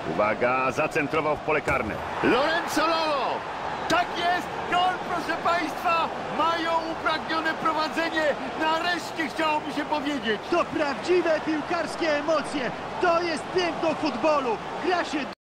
Uwaga, zacentrował w pole karne. Lorenzo Lolo! Tak jest! Gol, proszę Państwa! Mają upragnione prowadzenie! Nareszcie chciałoby się powiedzieć! To prawdziwe piłkarskie emocje. To jest piękno futbolu. Gra się